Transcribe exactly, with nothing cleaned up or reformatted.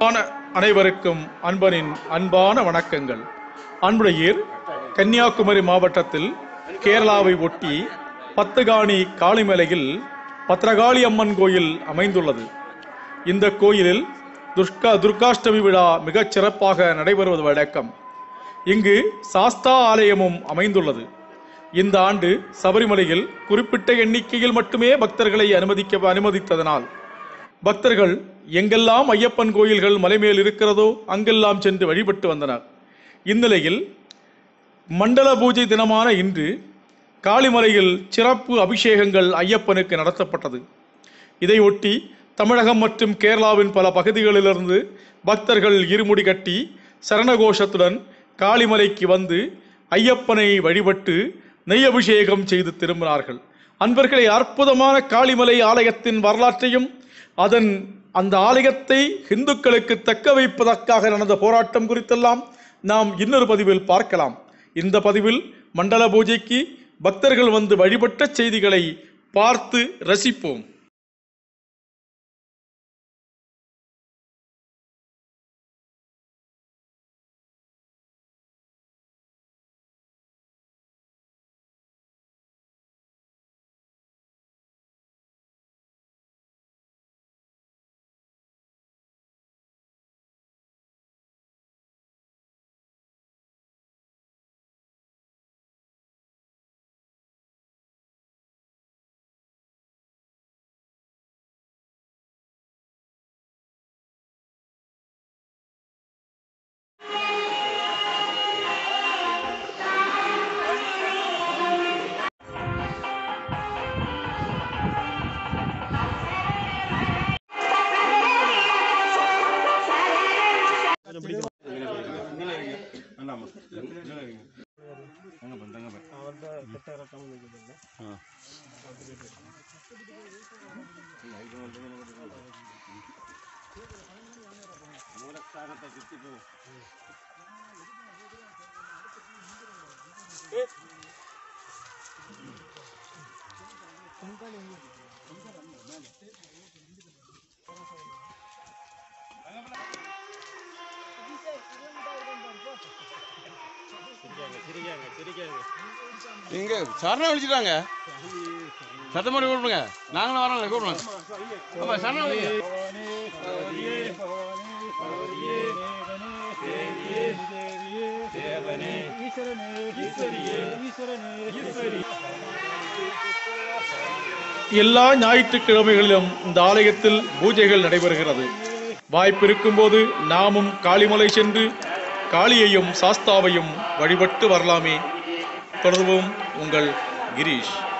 அனைவருக்கும் அன்பனின் அன்பான வணக்கங்கள். அன்புடையீர் கன்னியாகுமரி மாவட்டத்தில் கேரளாவை ஒட்டி பத்துகாணி காளிமலையில் பத்ரகாளி அம்மன் கோயில் அமைந்துள்ளது. இந்த கோயிலில் துர்கா துர்காஷ்டமி விழா மிகச் சிறப்பாக நடைபெறுவது வழக்கம். இங்கு சாஸ்தா ஆலயமும் அமைந்துள்ளது. இந்த ஆண்டு சபரிமலையில் குறிப்பிட்ட எண்ணிக்கையில் மட்டுமே பக்தர்களை அனுமதிக்க அனுமதித்ததனால் பக்தர்கள் எங்கெல்லாம் ஐயப்பன் கோயில்கள் மலைமேல் இருக்கிறதோ அங்கெல்லாம் சென்று வழிபட்டு வந்தனர். இந்நிலையில் மண்டல பூஜை தினமான இன்று காளிமலையில் சிறப்பு அபிஷேகங்கள் ஐயப்பனுக்கு நடத்தப்பட்டது. இதையொட்டி தமிழகம் மற்றும் கேரளாவின் பல பகுதிகளிலிருந்து பக்தர்கள் இருமுடி கட்டி சரணகோஷத்துடன் காளிமலைக்கு வந்து ஐயப்பனை வழிபட்டு நெய் அபிஷேகம் செய்து திரும்பினார்கள். அன்பர்களை, அற்புதமான காளிமலை ஆலயத்தின் வரலாற்றையும் அதன் அந்த ஆலயத்தை இந்துக்களுக்கு தக்க வைப்பதற்காக நடந்த போராட்டம் குறித்தெல்லாம் நாம் இன்னொரு பதிவில் பார்க்கலாம். இந்த பதிவில் மண்டல பூஜைக்கு பக்தர்கள் வந்து வழிபட்ட செய்திகளை பார்த்து ரசிப்போம். இங்க சரணம் விழிச்சிட்டாங்க. சத்தம் போட்டு கூப்பிடுங்க. நாங்களும் வரோம், கூப்பிடுங்க. ஆமா, சரணம் விழிங்க. எல்லா ஞாயிற்றுக்கிழமைகளிலும் இந்த ஆலயத்தில் பூஜைகள் நடைபெறுகிறது. வாய்ப்பிருக்கும் போது நாமும் காளிமலை சென்று காளியையும் சாஸ்தாவையும் வழிபட்டு வரலாமே. தொடர்வோம். உங்கள் கிரீஷ்.